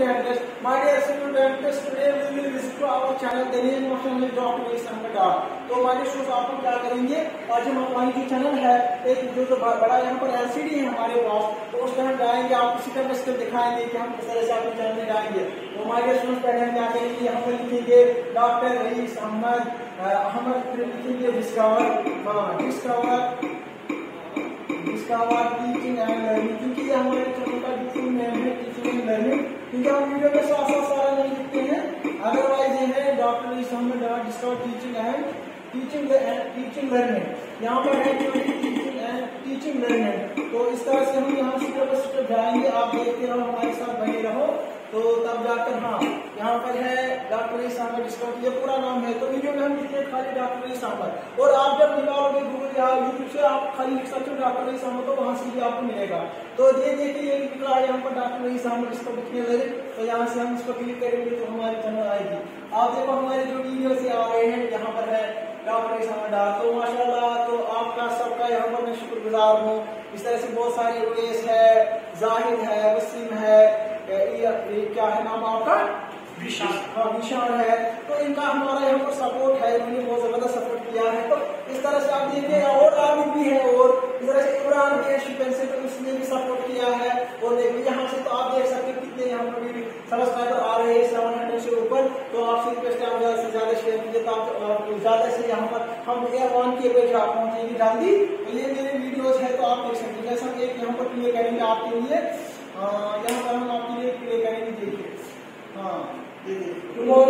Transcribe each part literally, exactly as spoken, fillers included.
students, my dear students, today we will visit to our channel The New Emotion with Doctor Ishamada। तो हमारे students आप लोग क्या करेंगे, आज हम हमारी जो चैनल है एक जो जो बड़ा यहाँ पर एलसीडी है हमारे पास, तो उस तरह जाएंगे आप उसी का स्किल दिखाएंगे कि हम किस तरह से अपने चैनल में जाएंगे। तो हमारे स्टूडेंट्स पहले हम क्या करेंगे, यहाँ पर लिखेंगे डॉक्टर रईस अहमद अहमद, फिर लिखेंगे डिस्कवर, हाँ discover discover teaching and learning, क्योंकि ये हमारे चैनल का टीचिंग नेम है, टीचिंग एंड लर्निंग, क्योंकि हम वीडियो के साथ साथ सारा नहीं लिखते हैं। अदरवाइज ये है doctor Rais Ahmad discover teaching and teaching teaching learning, यहाँ पर है टीचिंग एंड टीचिंग लर्निंग। तो इस तरह से हम यहाँ स्टेप बाय स्टेप जाएंगे, आप देखते रहो, हमारे साथ बने रहो, तो तब जाकर हाँ यहाँ पर है डॉक्टर रईस अहमद डिस्कवर, ये पूरा नाम है। तो वीडियो में हम लिखते खाली डॉक्टर रईस अहमद, और आप जब निकालोगे गूगल या यूट्यूब से आप खाली लिख सकते हो डॉक्टर रईस अहमद, तो वहां से भी आपको मिलेगा। तो ये देखिए ये निकला है यहाँ पर डॉक्टर रईस अहमद इसको लिखने लगे, तो यहाँ से हम इसको क्लिक करेंगे तो हमारी चैनल आएगी। आप देखो हमारे जो वीडियो से आ रहे हैं यहाँ पर है डॉक्टर रईस अहमद, तो माशाल्लाह, तो आपका सबका यहाँ पर मैं शुक्रगुजार हूँ। इस तरह से बहुत सारे उवैस है, जाहिद है, वसीम है, ये क्या है नाम आपका, विशाल, हाँ विशाल है, तो इनका हमारा यहाँ पर सपोर्ट है, इन्होंने बहुत जबरदस्त सपोर्ट किया है। तो इस तरह से आप देखिए, और आगे भी है, और इस तरह से इमरान के शिपन से तो उसने भी सपोर्ट किया है, और देखिए यहाँ से तो आप देख सकते हैं कितने यहाँ पर भी सब्सक्राइबर आ रहे हैं सेवन हंड्रेड से ऊपर। तो आपसे रिक्वेस्ट है आप ज्यादा से ज्यादा शेयर कीजिए, तो ज्यादा से यहाँ पर हम एयर वन के पेज आप पहुंचेंगे जल्दी। तो ये मेरे वीडियोज है, तो आप देख सकते हैं, जैसे हम एक यहाँ पर प्ले करेंगे आपके लिए, यहाँ पर हम आपके लिए प्ले करेंगे, देखिए हाँ देखिए यहाँ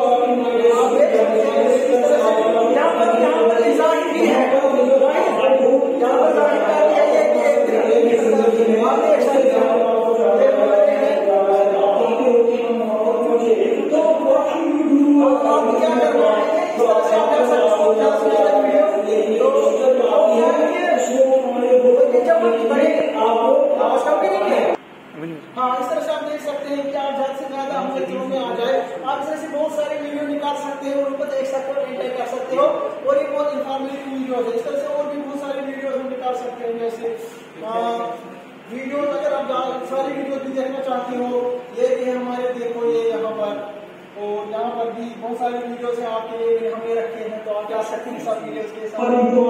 पर यहाँ पर जाहिर भी है, यहाँ पर हाँ इस तरह से आप देख सकते हैं कि आप ज्यादा से ज्यादा हम लेक्चरों में आ जाए। आप इस तरह से बहुत सारे वीडियो निकाल सकते हो, उनको देख सकते हो, एंटर कर सकते हो, और ये बहुत इंफॉर्मेटिव वीडियो है। इस तरह से और भी बहुत सारे वीडियो हम निकाल सकते हैं, जैसे वीडियो अगर आप सारी वीडियो भी देखना चाहते हो, ये भी हमारे देखो ये यहाँ पर, और यहाँ पर भी बहुत सारे वीडियो है आपके लिए हमने रखे हैं, तो आप जा सकते हैं सब वीडियो के साथ।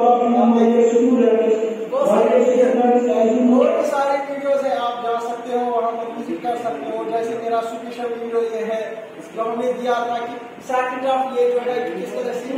और भी सारे वीडियोस है, आप जा सकते हो वहाँ पर विजिट कर सकते हो। जैसे मेरा स्पेशल वीडियो ये है जो हमने दिया था कि सेकंड ऑफ ये जो है किस तरह से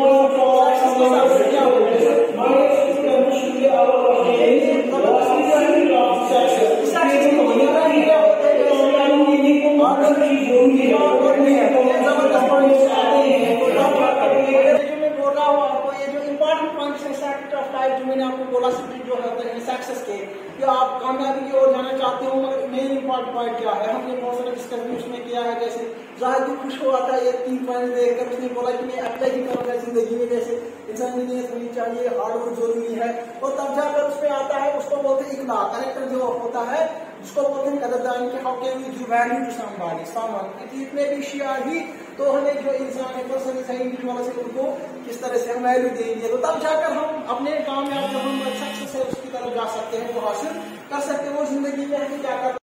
जो मैंने आपको बोला जो है सक्सेस के, कि आप कामयाबी की ओर जाना चाहते हो, मगर मेन इंपॉर्टेंट पॉइंट क्या है, हमने बहुत सारा डिस्कशन उसमें किया है। जैसे जाहिद खुश हुआ था एक तीन पॉइंट देखकर, उसने बोला कि मैं अप्लाई ही करूंगा जिंदगी में, जैसे इंसानियत होनी चाहिए, हार्ड वर्क जरूरी है, और तब जाकर उसमें आता है, उसको बोलते हैं इकला करेक्टर जो होता है, जिसको बोलते हैं कदरदानी के, how can we give value to somebody someone, इतने भी शियार ही, तो हमें जो इंसान है पर्सन है इंडिविजुअल से उनको किस तरह से हम वैल्यू देंगे, तो तब जाकर हम अपने काम में जो हम सक्सेस है उसकी तरफ जा सकते हैं, वो हासिल कर सकते हैं। वो जिंदगी में हमें क्या कर